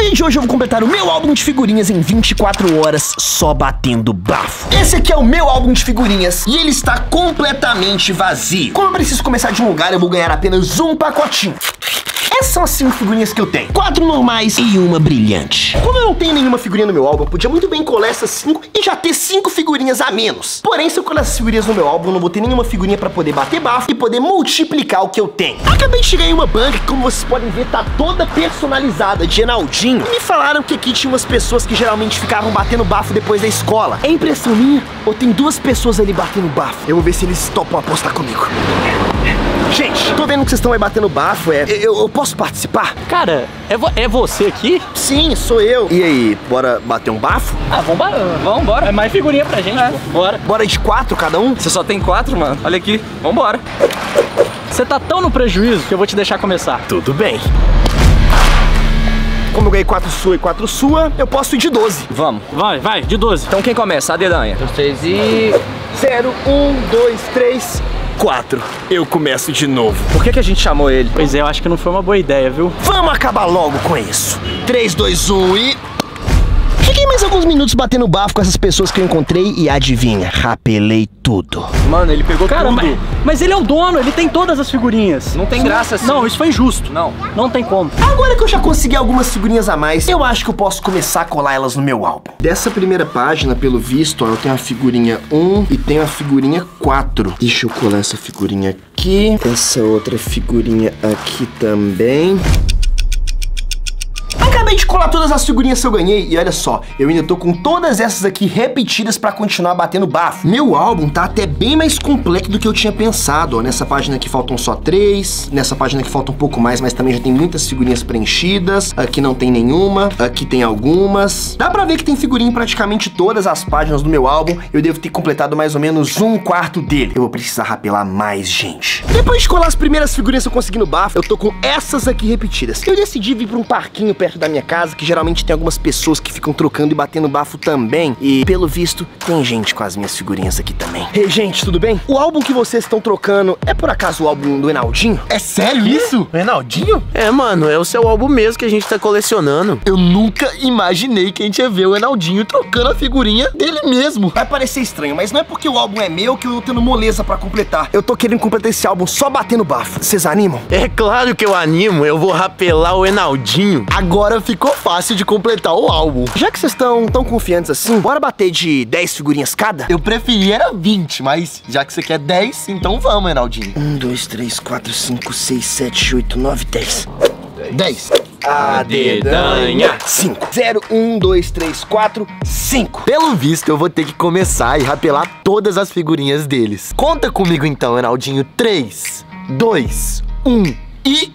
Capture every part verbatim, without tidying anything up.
vídeo de hoje eu vou completar o meu álbum de figurinhas em vinte e quatro horas só batendo bafo. Esse aqui é o meu álbum de figurinhas e ele está completamente vazio. Como eu preciso começar de um lugar, eu vou ganhar apenas um pacotinho. Essas são as cinco figurinhas que eu tenho. Quatro normais e uma brilhante. Como eu não tenho nenhuma figurinha no meu álbum, eu podia muito bem colar essas cinco e já ter cinco figurinhas a menos. Porém, se eu colar essas figurinhas no meu álbum, eu não vou ter nenhuma figurinha pra poder bater bafo e poder multiplicar o que eu tenho. Acabei de chegar em uma banca que, como vocês podem ver, tá toda personalizada de Enaldinho. E me falaram que aqui tinha umas pessoas que geralmente ficavam batendo bafo depois da escola. É impressão minha ou tem duas pessoas ali batendo bafo? Eu vou ver se eles topam apostar comigo. Gente, tô vendo que vocês estão aí batendo bafo, é... Eu, eu posso participar? Cara, é, vo é você aqui? Sim, sou eu. E aí, bora bater um bafo? Ah, vamos, vamos embora. É mais figurinha pra gente, é. Pô. Bora. Bora de quatro cada um? Você só tem quatro, mano? Olha aqui, vambora. Você tá tão no prejuízo que eu vou te deixar começar. Tudo bem. Como eu ganhei quatro sua e quatro sua, eu posso ir de doze. Vamos. Vai, vai, de doze. Então quem começa? A dedanha. Vocês e... Zero, um, dois, três... Quatro. Eu começo de novo. Por que que a gente chamou ele? Pois é, eu acho que não foi uma boa ideia, viu? Vamos acabar logo com isso. três, dois, um e... Fiquei mais alguns minutos batendo bafo com essas pessoas que eu encontrei e adivinha, rapelei tudo. Mano, ele pegou Cara, tudo. Mas, mas ele é o dono, ele tem todas as figurinhas. Não tem isso graça assim. Não, isso foi injusto. Não. Não tem como. Agora que eu já consegui algumas figurinhas a mais, eu acho que eu posso começar a colar elas no meu álbum. Dessa primeira página, pelo visto, ó, eu tenho a figurinha um e tenho a figurinha quatro. Deixa eu colar essa figurinha aqui. Essa outra figurinha aqui também. Acabei de colar todas as figurinhas que eu ganhei e olha só, eu ainda tô com todas essas aqui repetidas pra continuar batendo bafo. Meu álbum tá até bem mais completo do que eu tinha pensado, ó. Nessa página aqui faltam só três, nessa página aqui falta um pouco mais, mas também já tem muitas figurinhas preenchidas. Aqui não tem nenhuma, aqui tem algumas. Dá pra ver que tem figurinha em praticamente todas as páginas do meu álbum. Eu devo ter completado mais ou menos um quarto dele. Eu vou precisar rapelar mais gente. Depois de colar as primeiras figurinhas que eu consegui no bafo, eu tô com essas aqui repetidas. Eu decidi vir pra um parquinho perto da minha casa, que geralmente tem algumas pessoas que ficam trocando e batendo bafo também. E, pelo visto, tem gente com as minhas figurinhas aqui também. Ei, gente, tudo bem? O álbum que vocês estão trocando é por acaso o álbum do Enaldinho? É sério isso? O Enaldinho? É, mano, é o seu álbum mesmo que a gente tá colecionando. Eu nunca imaginei que a gente ia ver o Enaldinho trocando a figurinha dele mesmo. Vai parecer estranho, mas não é porque o álbum é meu que eu tô tendo moleza pra completar. Eu tô querendo completar esse álbum só batendo bafo. Vocês animam? É claro que eu animo, eu vou rapelar o Enaldinho. Agora ficou fácil de completar o álbum. Já que vocês estão tão confiantes assim, bora bater de dez figurinhas cada? Eu preferia era vinte, mas já que você quer dez, então vamos, Enaldinho. um, dois, três, quatro, cinco, seis, sete, oito, nove, dez. dez. A dedanha. cinco. zero, um, dois, três, quatro, cinco. Pelo visto, eu vou ter que começar e rapelar todas as figurinhas deles. Conta comigo então, Enaldinho. três, dois, um e...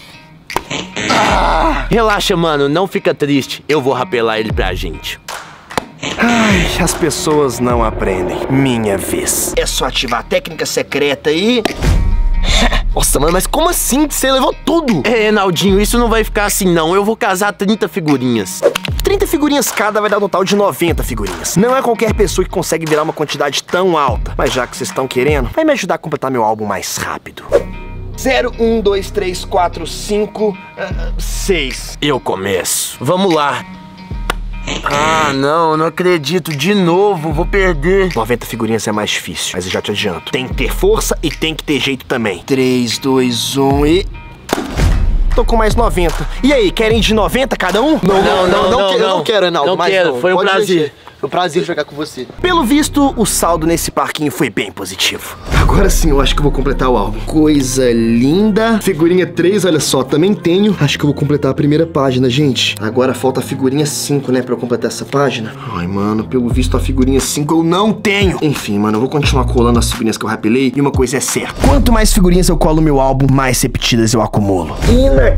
Ah, relaxa, mano, não fica triste. Eu vou rapelar ele pra gente. Ai, as pessoas não aprendem. Minha vez. É só ativar a técnica secreta e... Nossa, mano, mas como assim? Você levou tudo? É, Enaldinho, isso não vai ficar assim não. Eu vou casar trinta figurinhas. trinta figurinhas cada vai dar um total de noventa figurinhas. Não é qualquer pessoa que consegue virar uma quantidade tão alta. Mas já que vocês estão querendo, vai me ajudar a completar meu álbum mais rápido. zero, um, dois, três, quatro, cinco, seis. Eu começo. Vamos lá. Ah, não, não acredito. De novo, vou perder. noventa figurinhas é mais difícil, mas eu já te adianto. Tem que ter força e tem que ter jeito também. três, dois, um e... Tô com mais noventa. E aí, querem de noventa cada um? Não, não, não, não, não, não, eu não quero, Enaldo. Não mas quero, não. foi um Pode prazer. mexer. Foi um prazer jogar com você. Pelo visto, o saldo nesse parquinho foi bem positivo. Agora sim, eu acho que eu vou completar o álbum. Coisa linda. Figurinha três, olha só, também tenho. Acho que eu vou completar a primeira página, gente. Agora falta a figurinha cinco, né, pra eu completar essa página. Ai, mano, pelo visto a figurinha cinco eu não tenho. Enfim, mano, eu vou continuar colando as figurinhas que eu rapelei. E uma coisa é certa. Quanto mais figurinhas eu colo no meu álbum, mais repetidas eu acumulo.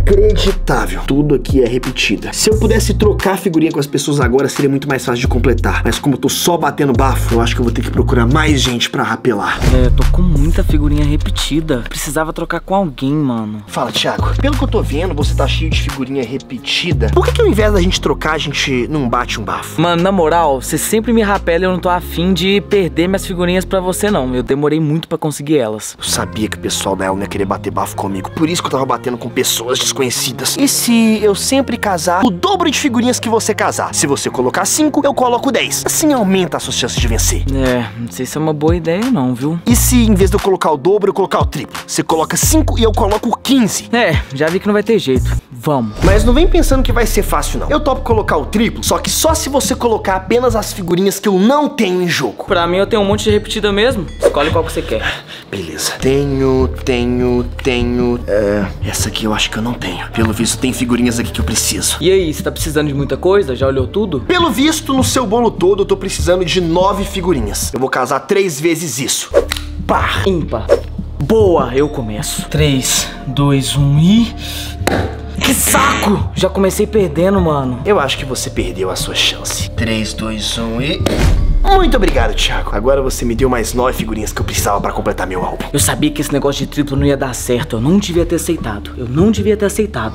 Inacreditável. Tudo aqui é repetida. Se eu pudesse trocar a figurinha com as pessoas agora, seria muito mais fácil de completar. rapidar. Mas como eu tô só batendo bafo, eu acho que eu vou ter que procurar mais gente pra rapelar. É, eu tô com muita figurinha repetida. Precisava trocar com alguém, mano. Fala, Thiago. Pelo que eu tô vendo, você tá cheio de figurinha repetida. Por que que ao invés da gente trocar, a gente não bate um bafo? Mano, na moral, você sempre me rapela e eu não tô afim de perder minhas figurinhas pra você, não. Eu demorei muito pra conseguir elas. Eu sabia que o pessoal da Elma ia querer bater bafo comigo. Por isso que eu tava batendo com pessoas desconhecidas. E se eu sempre casar o dobro de figurinhas que você casar? Se você colocar cinco, eu coloco dez. Assim aumenta as suas chances de vencer. É, não sei se é uma boa ideia não, viu? E se em vez de eu colocar o dobro, eu colocar o triplo? Você coloca cinco e eu coloco quinze. É, já vi que não vai ter jeito. Vamos. Mas não vem pensando que vai ser fácil, não. Eu topo colocar o triplo, só que só se você colocar apenas as figurinhas que eu não tenho em jogo. Pra mim eu tenho um monte de repetida mesmo. Escolhe qual que você quer. Beleza. Tenho, tenho, tenho... É... Essa aqui eu acho que eu não tenho. Pelo visto, tem figurinhas aqui que eu preciso. E aí, você tá precisando de muita coisa? Já olhou tudo? Pelo visto, no seu bolo todo, eu tô precisando de nove figurinhas. Eu vou casar três vezes isso. Par. Ímpar. Boa, eu começo. três, dois, um e... Que saco! Já comecei perdendo, mano. Eu acho que você perdeu a sua chance. três, dois, um e... Muito obrigado, Thiago. Agora você me deu mais nove figurinhas que eu precisava pra completar meu álbum. Eu sabia que esse negócio de triplo não ia dar certo. Eu não devia ter aceitado. Eu não devia ter aceitado.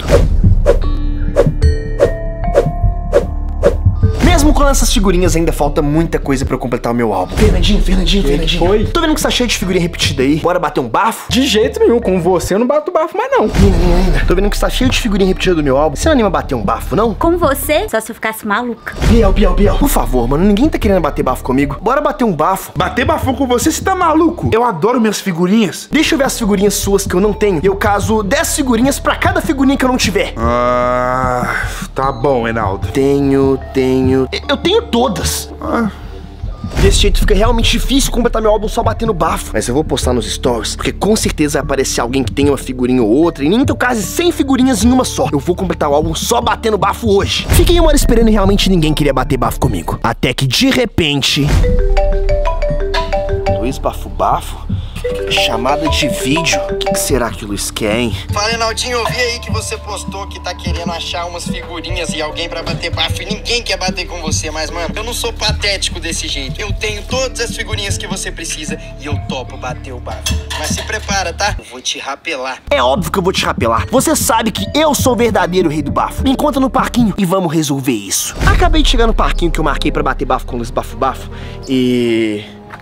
Mesmo com essas figurinhas, ainda falta muita coisa pra eu completar o meu álbum. Fernandinho, Fernandinho, Fernandinho. Foi? Tô vendo que você tá cheio de figurinha repetida aí. Bora bater um bafo? De jeito nenhum. Com você eu não bato bafo mais não. Menina, menina, menina. Tô vendo que você tá cheio de figurinha repetida do meu álbum. Você não anima a bater um bafo, não? Com você, só se eu ficasse maluca. Biel, Biel, Biel. Por favor, mano. Ninguém tá querendo bater bafo comigo. Bora bater um bafo. Bater bafão com você, você tá maluco? Eu adoro minhas figurinhas. Deixa eu ver as figurinhas suas que eu não tenho. Eu caso dez figurinhas pra cada figurinha que eu não tiver. Ah, tá bom, Reinaldo. Tenho, tenho... Eu tenho todas. Ah. Desse jeito fica realmente difícil completar meu álbum só batendo bafo. Mas eu vou postar nos stories, porque com certeza vai aparecer alguém que tenha uma figurinha ou outra. E nem que eu case cem figurinhas em uma só. Eu vou completar o álbum só batendo bafo hoje. Fiquei uma hora esperando e realmente ninguém queria bater bafo comigo. Até que de repente... Luiz Bafo Bafo? Chamada de vídeo? O que, que será que o Luiz quer, hein? Fala, Reinaldinho, eu vi aí que você postou que tá querendo achar umas figurinhas e alguém pra bater bafo e ninguém quer bater com você, mas, mano, eu não sou patético desse jeito. Eu tenho todas as figurinhas que você precisa e eu topo bater o bafo. Mas se prepara, tá? Eu vou te rapelar. É óbvio que eu vou te rapelar. Você sabe que eu sou o verdadeiro rei do bafo. Me encontra no parquinho e vamos resolver isso. Acabei de chegar no parquinho que eu marquei pra bater bafo com o Luiz Bafo Bafo e...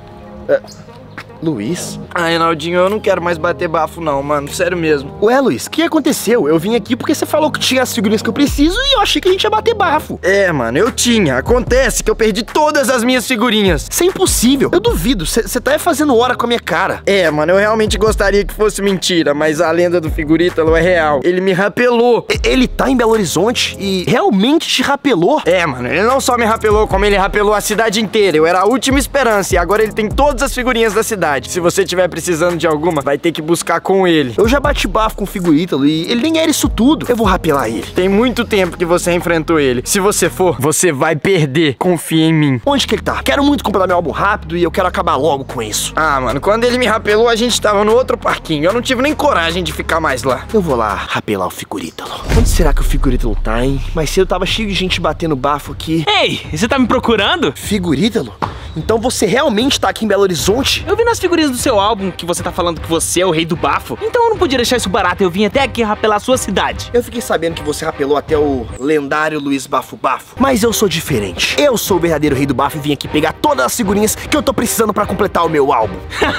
Uh... Luiz? Ah, Reinaldinho, eu não quero mais bater bafo não, mano, sério mesmo. Ué, Luiz, o que aconteceu? Eu vim aqui porque você falou que tinha as figurinhas que eu preciso e eu achei que a gente ia bater bafo. É, mano, eu tinha. Acontece que eu perdi todas as minhas figurinhas. Isso é impossível. Eu duvido. Você tá fazendo hora com a minha cara. É, mano, eu realmente gostaria que fosse mentira, mas a lenda do Figurítalo é real. Ele me rapelou. E ele tá em Belo Horizonte e realmente te rapelou? É, mano, ele não só me rapelou, como ele rapelou a cidade inteira. Eu era a última esperança e agora ele tem todas as figurinhas da cidade. Se você tiver precisando de alguma, vai ter que buscar com ele. Eu já bati bafo com o Figurítalo e ele nem era isso tudo. Eu vou rapelar ele. Tem muito tempo que você enfrentou ele. Se você for, você vai perder. Confia em mim. Onde que ele tá? Quero muito comprar meu álbum rápido e eu quero acabar logo com isso. Ah, mano, quando ele me rapelou, a gente tava no outro parquinho. Eu não tive nem coragem de ficar mais lá. Eu vou lá rapelar o Figurítalo. Onde será que o Figurítalo tá, hein? Mais cedo tava cheio de gente batendo bafo aqui. Ei, você tá me procurando? Figurítalo? Então você realmente tá aqui em Belo Horizonte? Eu vi nas figurinhas do seu álbum que você tá falando que você é o rei do bafo. Então eu não podia deixar isso barato, eu vim até aqui rapelar a sua cidade. Eu fiquei sabendo que você rapelou até o lendário Luiz Bafo Bafo. Mas eu sou diferente. Eu sou o verdadeiro rei do bafo e vim aqui pegar todas as figurinhas que eu tô precisando pra completar o meu álbum.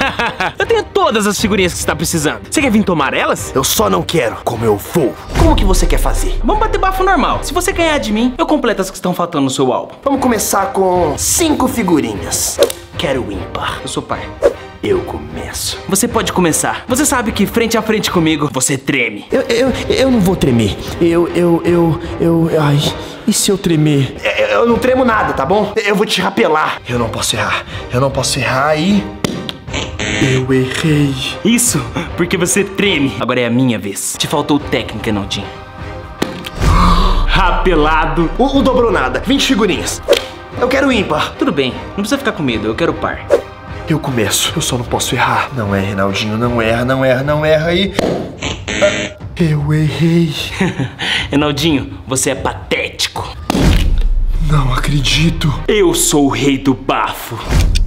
Eu tenho todas as figurinhas que você tá precisando. Você quer vir tomar elas? Eu só não quero, como eu vou. Como que você quer fazer? Vamos bater bafo normal. Se você ganhar de mim, eu completo as que estão faltando no seu álbum. Vamos começar com cinco figurinhas. Quero ímpar. Eu sou pai. Eu começo. Você pode começar. Você sabe que frente a frente comigo, você treme. Eu, eu, eu não vou tremer. Eu, eu, eu, eu, ai... E se eu tremer? Eu, eu não tremo nada, tá bom? Eu vou te rapelar. Eu não posso errar. Eu não posso errar e... Eu errei. Isso, porque você treme. Agora é a minha vez. Te faltou técnica, Naldinho. Rapelado. O, o dobrou nada. vinte figurinhas. Eu quero ímpar. Tudo bem, não precisa ficar com medo, eu quero par. Eu começo, eu só não posso errar. Não é, Reinaldinho, não erra, não erra, não erra aí. Eu errei. Reinaldinho, você é patético. Não acredito. Eu sou o rei do bafo.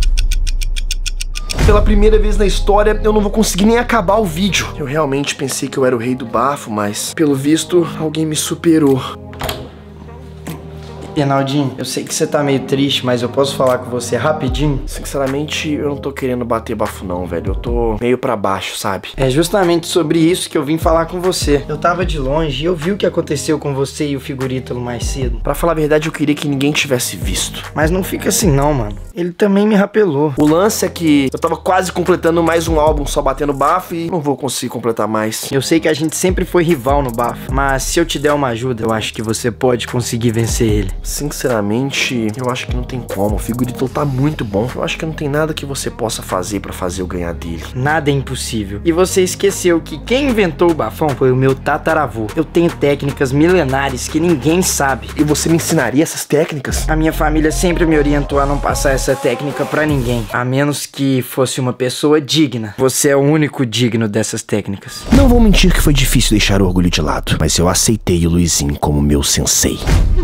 Pela primeira vez na história, eu não vou conseguir nem acabar o vídeo. Eu realmente pensei que eu era o rei do bafo, mas pelo visto, alguém me superou. Reinaldinho, eu sei que você tá meio triste, mas eu posso falar com você rapidinho? Sinceramente, eu não tô querendo bater bafo não, velho. Eu tô meio pra baixo, sabe? É justamente sobre isso que eu vim falar com você. Eu tava de longe e eu vi o que aconteceu com você e o Figurítalo mais cedo. Pra falar a verdade, eu queria que ninguém tivesse visto. Mas não fica assim não, mano. Ele também me rapelou. O lance é que eu tava quase completando mais um álbum só batendo bafo e não vou conseguir completar mais. Eu sei que a gente sempre foi rival no bafo, mas se eu te der uma ajuda, eu acho que você pode conseguir vencer ele. Sinceramente, eu acho que não tem como. O Figurítalo tá muito bom. Eu acho que não tem nada que você possa fazer pra fazer eu ganhar dele. Nada é impossível. E você esqueceu que quem inventou o bafão foi o meu tataravô. Eu tenho técnicas milenares que ninguém sabe. E você me ensinaria essas técnicas? A minha família sempre me orientou a não passar essa técnica pra ninguém, a menos que fosse uma pessoa digna. Você é o único digno dessas técnicas. Não vou mentir que foi difícil deixar o orgulho de lado, mas eu aceitei o Luizinho como meu sensei.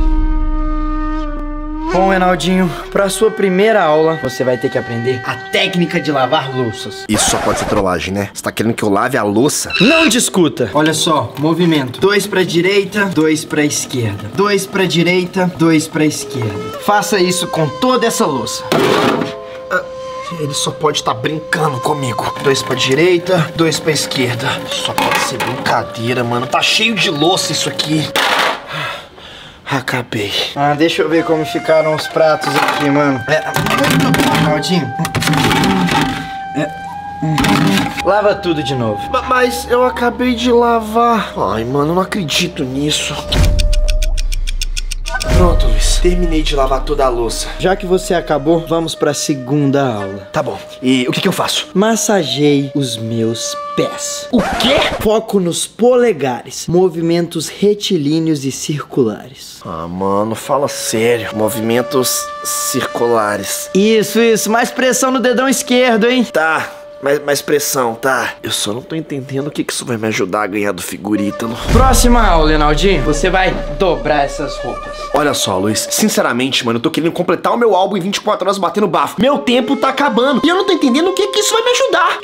Bom, Reinaldinho, pra sua primeira aula, você vai ter que aprender a técnica de lavar louças. Isso só pode ser trollagem, né? Você tá querendo que eu lave a louça? Não discuta. Olha só, movimento. Dois pra direita, dois pra esquerda. Dois pra direita, dois pra esquerda. Faça isso com toda essa louça. Ele só pode estar brincando comigo. Dois pra direita, dois pra esquerda. Só pode ser brincadeira, mano. Tá cheio de louça isso aqui. Acabei. Ah, deixa eu ver como ficaram os pratos aqui, mano. É, Reinaldinho. É. Lava tudo de novo. Mas eu acabei de lavar. Ai, mano, eu não acredito nisso. Pronto, Luiz. Terminei de lavar toda a louça. Já que você acabou, vamos pra segunda aula. Tá bom. E o que que eu faço? Massageie os meus pés. O quê? Foco nos polegares. Movimentos retilíneos e circulares. Ah, mano, fala sério. Movimentos circulares. Isso, isso. Mais pressão no dedão esquerdo, hein? Tá. Mais, mais pressão, tá? Eu só não tô entendendo o que que isso vai me ajudar a ganhar do Figurítalo. Próxima aula, Reinaldinho. Você vai dobrar essas roupas. Olha só, Luiz. Sinceramente, mano, eu tô querendo completar o meu álbum em vinte e quatro horas batendo bafo. Meu tempo tá acabando. E eu não tô entendendo o que que isso vai me ajudar.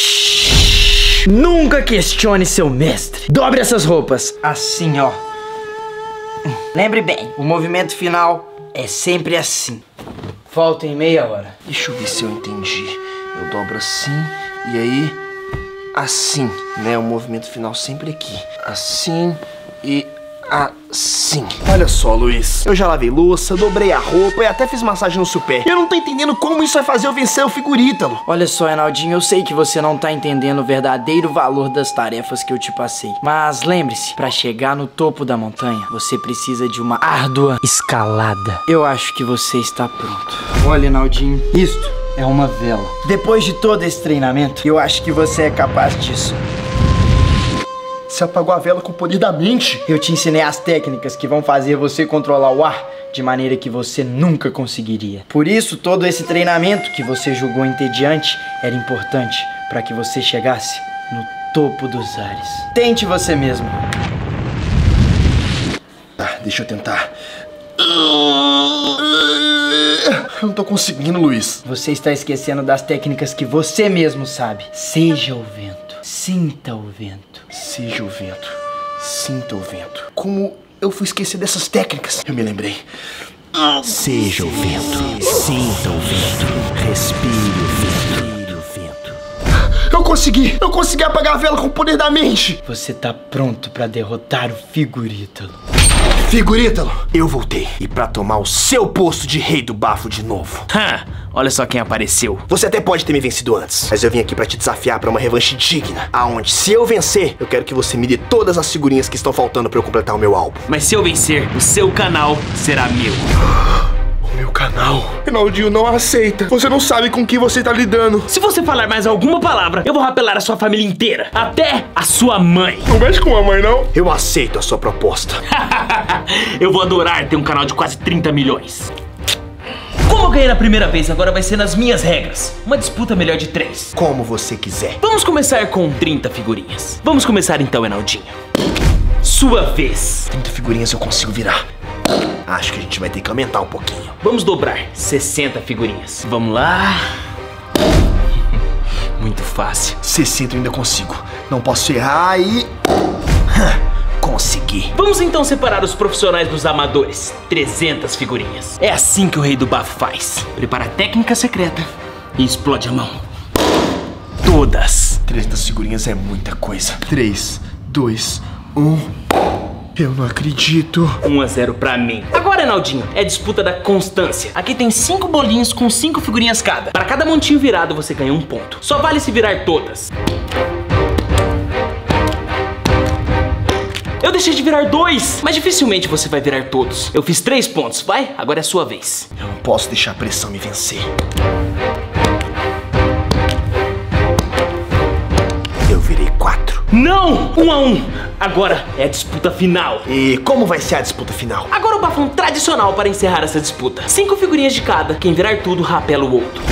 Nunca questione seu mestre. Dobre essas roupas. Assim, ó. Lembre bem, o movimento final é sempre assim. Falta em meia hora. Deixa eu ver se eu entendi. Eu dobro assim, e aí, assim, né? O movimento final sempre aqui. Assim e assim. Olha só, Luiz. Eu já lavei louça, dobrei a roupa e até fiz massagem no supé. Eu não tô entendendo como isso vai fazer eu vencer o Figurítalo. Olha só, Reinaldinho, eu sei que você não tá entendendo o verdadeiro valor das tarefas que eu te passei. Mas lembre-se, pra chegar no topo da montanha, você precisa de uma árdua escalada. Eu acho que você está pronto. Olha, Reinaldinho, isto é uma vela. Depois de todo esse treinamento, eu acho que você é capaz disso. Você apagou a vela com o poder da mente. Eu te ensinei as técnicas que vão fazer você controlar o ar de maneira que você nunca conseguiria. Por isso, todo esse treinamento que você julgou entediante era importante para que você chegasse no topo dos ares. Tente você mesmo. Tá, deixa eu tentar. Eu não tô conseguindo, Luiz. Você está esquecendo das técnicas que você mesmo sabe. Seja o vento. Sinta o vento. Seja o vento. Sinta o vento. Como eu fui esquecer dessas técnicas? Eu me lembrei. Seja o vento. Sinta o vento. Respire o vento. Eu consegui! Eu consegui apagar a vela com o poder da mente! Você tá pronto pra derrotar o Figurítalo. Figurítalo, eu voltei. E pra tomar o seu posto de rei do bafo de novo. Ha! Olha só quem apareceu. Você até pode ter me vencido antes, mas eu vim aqui pra te desafiar pra uma revanche digna. Aonde, se eu vencer, eu quero que você me dê todas as figurinhas que estão faltando pra eu completar o meu álbum. Mas se eu vencer, o seu canal será meu. Meu canal. Reinaldinho não aceita. Você não sabe com que você tá lidando. Se você falar mais alguma palavra, eu vou rapelar a sua família inteira. Até a sua mãe. Não mexe com a mãe, não? Eu aceito a sua proposta. Eu vou adorar ter um canal de quase trinta milhões. Como eu ganhei na primeira vez, agora vai ser nas minhas regras. Uma disputa melhor de três. Como você quiser. Vamos começar com trinta figurinhas. Vamos começar então, Reinaldinho. Sua vez. trinta figurinhas eu consigo virar. Acho que a gente vai ter que aumentar um pouquinho. Vamos dobrar sessenta figurinhas. Vamos lá. Muito fácil. sessenta eu ainda consigo. Não posso errar e... consegui. Vamos então separar os profissionais dos amadores. trezentas figurinhas. É assim que o rei do bafo faz. Prepara a técnica secreta e explode a mão. Todas. trezentas figurinhas é muita coisa. três, dois, um... Eu não acredito. um a zero pra mim. Agora, Enaldinho, é disputa da constância. Aqui tem cinco bolinhos com cinco figurinhas cada. Para cada montinho virado, você ganha um ponto. Só vale se virar todas. Eu deixei de virar dois, mas dificilmente você vai virar todos. Eu fiz três pontos, vai? Agora é a sua vez. Eu não posso deixar a pressão me vencer. Eu virei quatro. Não! Um a um. Agora é a disputa final. E como vai ser a disputa final? Agora o bafão tradicional para encerrar essa disputa. Cinco figurinhas de cada. Quem virar tudo, rapela o outro.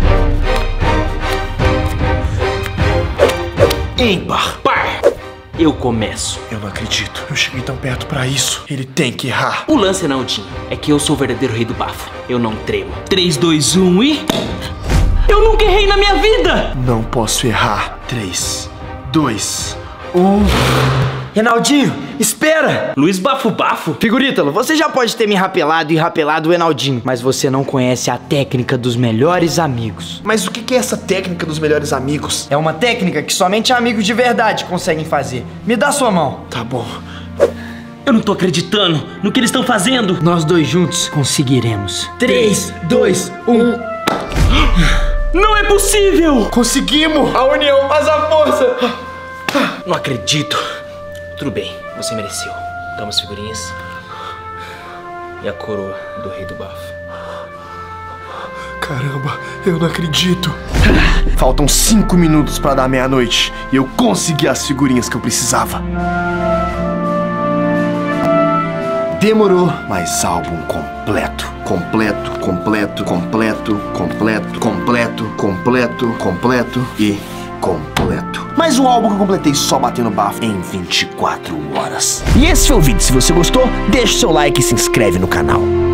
Ímpar. Par. Eu começo. Eu não acredito. Eu cheguei tão perto pra isso. Ele tem que errar. O lance, Enaldinho, é que eu sou o verdadeiro rei do bafo. Eu não tremo. três, dois, um e... Eu nunca errei na minha vida! Não posso errar. três, dois, um... Enaldinho, espera! Luiz Bafo Bafo? Figurítalo, você já pode ter me rapelado e rapelado o Enaldinho, mas você não conhece a técnica dos melhores amigos. Mas o que é essa técnica dos melhores amigos? É uma técnica que somente amigos de verdade conseguem fazer. Me dá sua mão. Tá bom. Eu não tô acreditando no que eles estão fazendo. Nós dois juntos conseguiremos. três, dois, um... Não é possível! Conseguimos! A união faz a força! Não acredito. Tudo bem, você mereceu. Toma as figurinhas. E a coroa do rei do bafo. Caramba, eu não acredito. Faltam cinco minutos pra dar meia-noite e eu consegui as figurinhas que eu precisava. Demorou, mas álbum completo. Completo, completo, completo, completo, completo, completo, completo e completo. Mas um álbum que eu completei só batendo bafo em vinte e quatro horas. E esse foi o vídeo. Se você gostou, deixa o seu like e se inscreve no canal.